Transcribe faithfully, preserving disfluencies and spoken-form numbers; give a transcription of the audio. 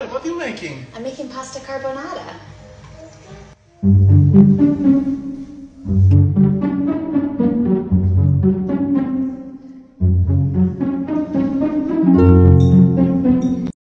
what are you making? I'm making pasta carbonara.